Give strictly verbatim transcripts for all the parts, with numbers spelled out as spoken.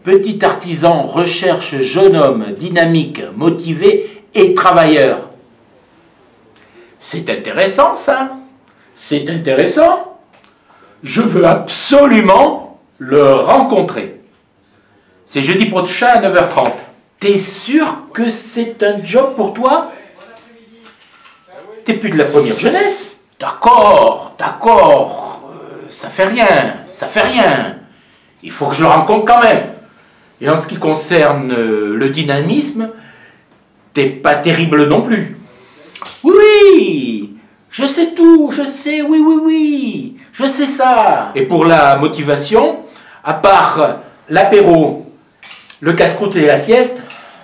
Petit artisan recherche jeune homme dynamique, motivé et travailleur. C'est intéressant ça. C'est intéressant. Je veux absolument le rencontrer. C'est jeudi prochain à neuf heures trente. T'es sûr que c'est un job pour toi? T'es plus de la première jeunesse? D'accord, d'accord. Euh, ça fait rien, ça fait rien. Il faut que je le rencontre quand même. Et en ce qui concerne euh, le dynamisme, t'es pas terrible non plus. Oui, oui, je sais tout, je sais, oui, oui, oui, je sais ça. Et pour la motivation, à part l'apéro, le casse-croûte et la sieste,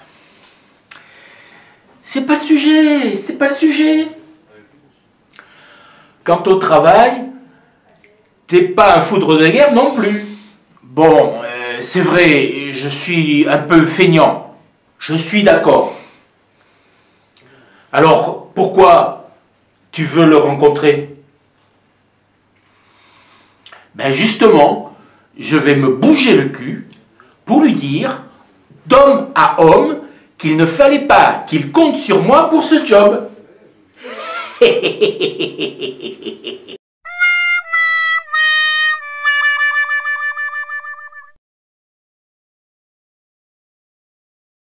c'est pas le sujet, c'est pas le sujet. Quant au travail, t'es pas un foudre de guerre non plus. Bon, euh, c'est vrai, je suis un peu feignant, je suis d'accord. Alors, pourquoi tu veux le rencontrer? Ben justement, je vais me bouger le cul pour lui dire, d'homme à homme, qu'il ne fallait pas qu'il compte sur moi pour ce job.